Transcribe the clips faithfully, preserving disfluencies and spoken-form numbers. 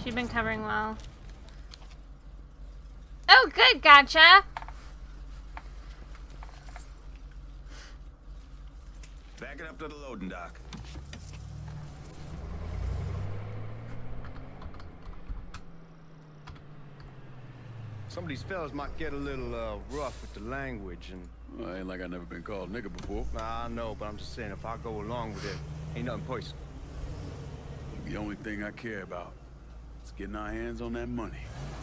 She'd been covering well. Oh, good, gotcha. Back it up to the loading dock. Some of these fellas might get a little uh, rough with the language, and Well, ain't like I never been called nigga before. nah, I know, but I'm just saying if I go along with it, ain't nothing personal. The only thing I care about is getting our hands on that money.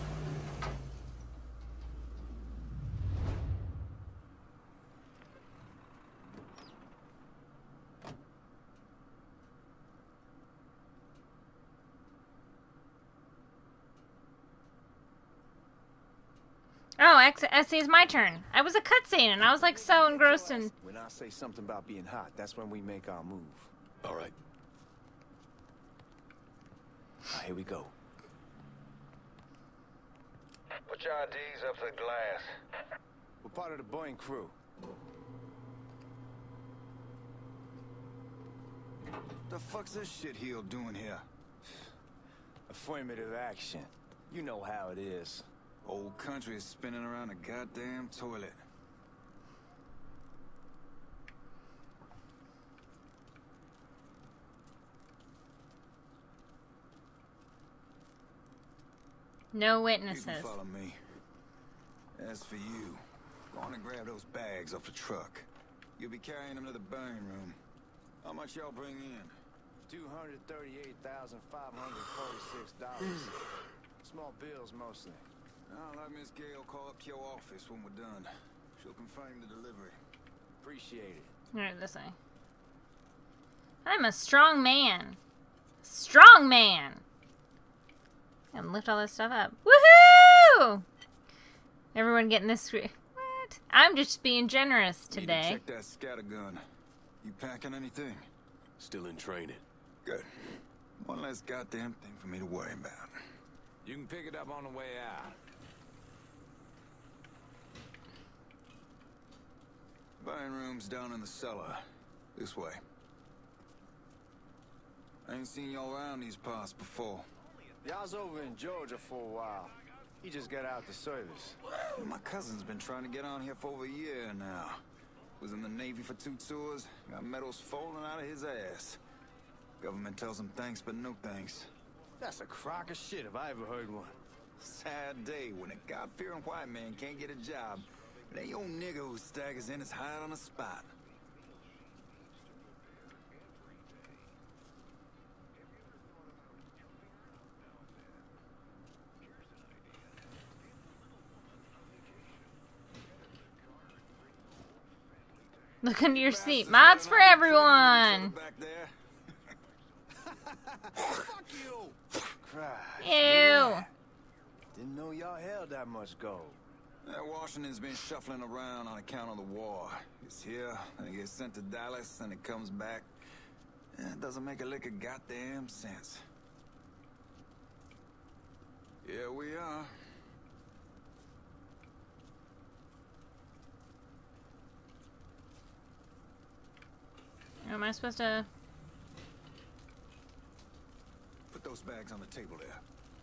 Oh, X S C is my turn. I was a cutscene, and I was like so engrossed in. When I say something about being hot, that's when we make our move. All right. Now, here we go. Put your I Ds up to the glass. We're part of the Boeing crew. The fuck's this shitheel doing here? Affirmative action. You know how it is. Old country is spinning around a goddamn toilet. No You witnesses. can follow me. As for you, go on and grab those bags off the truck. You'll be carrying them to the burning room. How much y'all bring in? two hundred thirty-eight thousand five hundred forty-six dollars. Small bills mostly. I'll have Miss Gale call up to your office when we're done. She'll confirm the delivery. Appreciate it. Alright, this way. I'm a strong man. Strong man! And lift all this stuff up. Woohoo! Everyone getting this. What? I'm just being generous Need to today. check that scattergun. You packing anything? Still in training. Good. One less goddamn thing for me to worry about. You can pick it up on the way out. Burning room's down in the cellar. This way. I ain't seen y'all around these parts before. Y'all's over in Georgia for a while. He just got out the service. My cousin's been trying to get on here for over a year now. Was in the Navy for two tours, got medals falling out of his ass. Government tells him thanks, but no thanks. That's a crock of shit if I ever heard one. Sad day when a God-fearing white man can't get a job. It ain't your nigga who staggers in his hide on the spot. Look under your seat. Mods for everyone! Back there. Fuck you! Christ. Ew! Didn't know y'all held that much gold. Yeah, Washington's been shuffling around on account of the war. It's here, and it gets sent to Dallas, and it comes back. Yeah, it doesn't make a lick of goddamn sense. Here we are. Am I supposed to... Put those bags on the table there.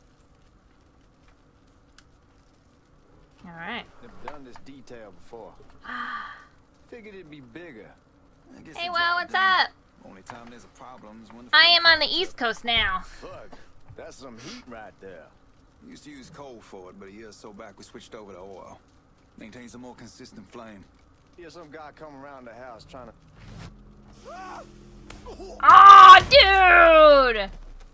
Alright. Never done this detail before. Figured it'd be bigger. I guess Hey, the well, job what's done. up? Only time there's a problem is when the I food am on the comes. East Coast now. Fuck, that's some heat right there. We used to use coal for it, but a year or so back we switched over to oil. Maintains a more consistent flame. Hear some guy come around the house trying to... Oh, dude!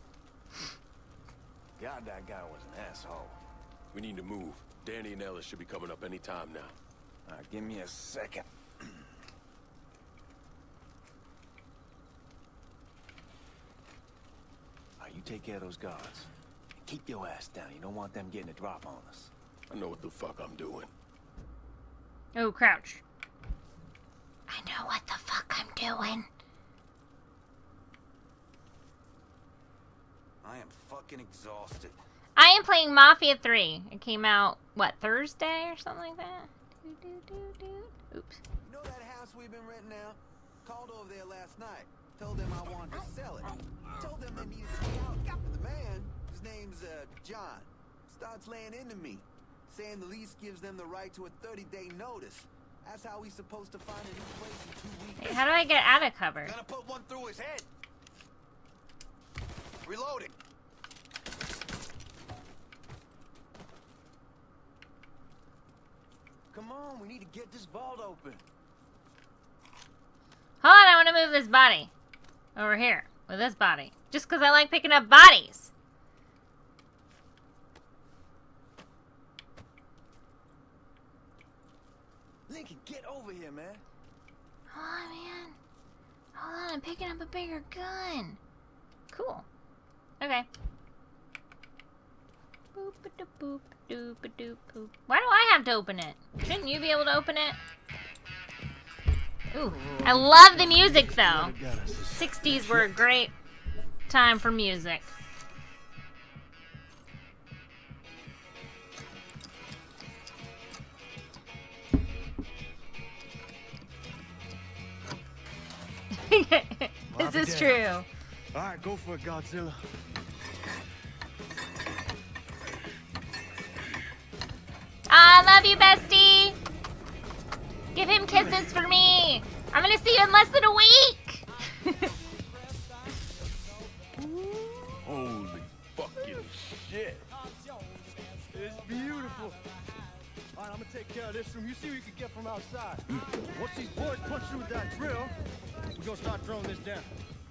God, that guy was an asshole. We need to move. Danny and Ellis should be coming up any time now. All right, give me a second. All right, you take care of those guards. Keep your ass down. You don't want them getting a drop on us. I know what the fuck I'm doing. Oh, crouch. I know what the fuck I'm doing. I am fucking exhausted. I am playing Mafia three. It came out, what, Thursday or something like that? Doo, doo, doo, doo. Oops. You know that house we've been renting out? Called over there last night. Told them I wanted to sell it. Told them they needed to be out. The man, his name's uh, John. Starts laying into me, saying the lease gives them the right to a thirty day notice. That's how he's supposed to find a new place in two weeks. Wait, how do I get out of cover? Gonna put one through his head. Reloading. Come on, we need to get this vault open. Hold on, I want to move this body over here with this body. Just because I like picking up bodies. Lincoln, get over here, man. Hold on, man. Hold on, I'm picking up a bigger gun. Cool. Okay. Boop-a-doop, boop-a-doop, boop. Why do I have to open it? Shouldn't you be able to open it? Ooh, I love the music though. sixties were a great time for music. This is true. All right, go for it, Godzilla. I love you, bestie. Give him kisses for me. I'm gonna see you in less than a week. Holy fucking shit. It's beautiful. All right, I'm gonna take care of this room. You see what you can get from outside. Once these boys punch you with that drill, we're gonna start throwing this down.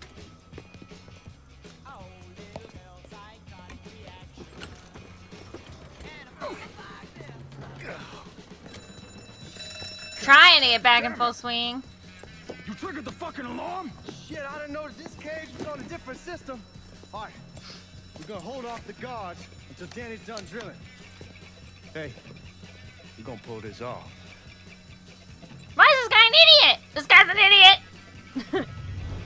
Trying to get back in full swing. You triggered the fucking alarm? Shit, I didn't notice this cage was on a different system. All right, we're gonna hold off the guards until Danny's done drilling. Hey, we're gonna pull this off. Why is this guy an idiot? This guy's an idiot.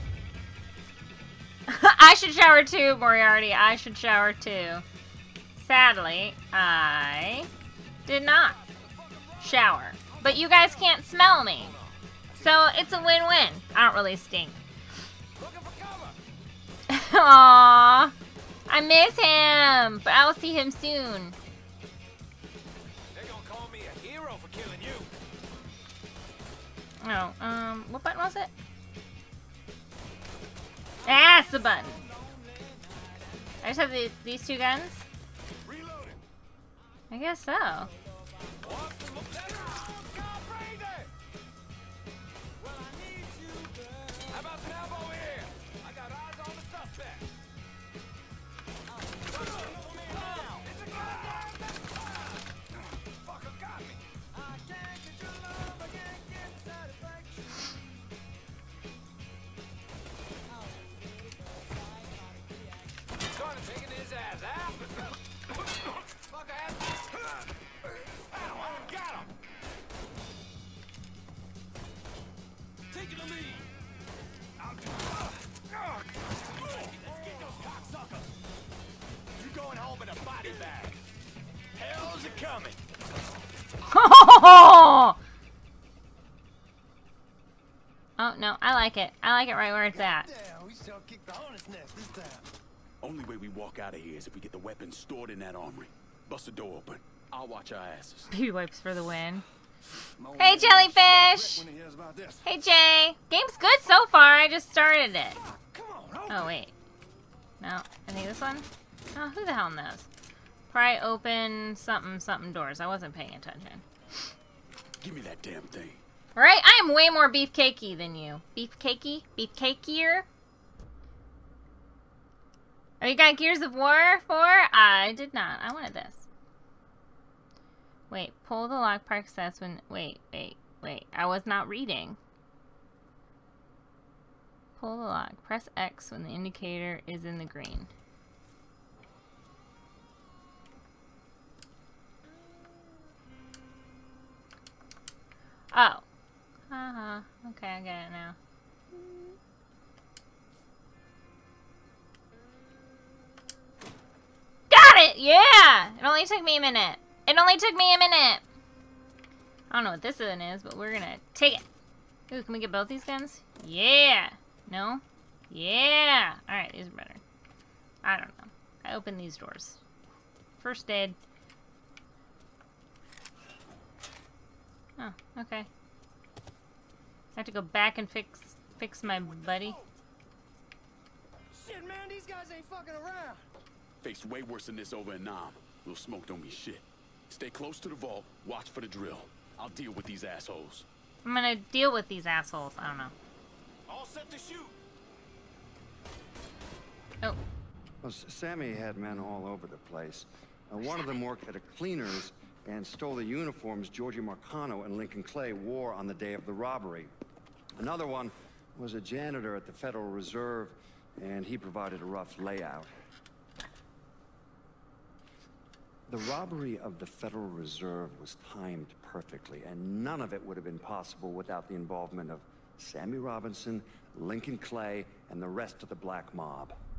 I should shower too, Moriarty. I should shower too. Sadly, I did not shower. But you guys can't smell me. So it's a win-win. I don't really stink. Aww. I miss him. But I will see him soon. They're gonna call me a hero for killing you. Oh, um, what button was it? That's the button. I just have the, these two guns? Reloading. I guess so. How about some help over here? I got eyes on the suspect. Fucker got me. Started taking his ass out. Fucker has. Ow, I got him. Taking the lead. Let's get those cocksuckers. You going home in a body bag. Hell's it coming? Oh, no, I like it. I like it right where it's at. Damn, we shall kick the hornet's nest this time. Only way we walk out of here is if we get the weapons stored in that armory. Bust the door open. I'll watch our asses. Baby wipes for the win. Hey, Jellyfish! Hey, Jay! Game's good so far, I just started it. Oh, wait. No, I think this one? Oh, who the hell knows? Pry open something something doors. I wasn't paying attention. Give me that damn thing. Alright, I am way more beefcakey than you. Beefcakey? Beefcakier? Oh, you got Gears of War for? I did not. I wanted this. Wait, pull the lock, park access when... Wait, wait, wait. I was not reading. Pull the lock. Press X when the indicator is in the green. Oh. Uh-huh. Okay, I get it now. Got it! Yeah! It only took me a minute. It only took me a minute. I don't know what this one is, but we're gonna take it. Ooh, can we get both these guns? Yeah! No? Yeah! Alright, these are better. I don't know. I open these doors. First aid. Oh, okay. I have to go back and fix fix my buddy. Shit, man, these guys ain't fucking around. Faced way worse than this over in Nam. Little smoke don't mean shit. Stay close to the vault. Watch for the drill. I'll deal with these assholes. I'm gonna deal with these assholes. I don't know. All set to shoot. Oh. Well, Sammy had men all over the place. Uh, one of them worked at a cleaner's and stole the uniforms Georgie Marcano and Lincoln Clay wore on the day of the robbery. Another one was a janitor at the Federal Reserve, and he provided a rough layout. The robbery of the Federal Reserve was timed perfectly, and none of it would have been possible without the involvement of Sammy Robinson, Lincoln Clay, and the rest of the Black Mob.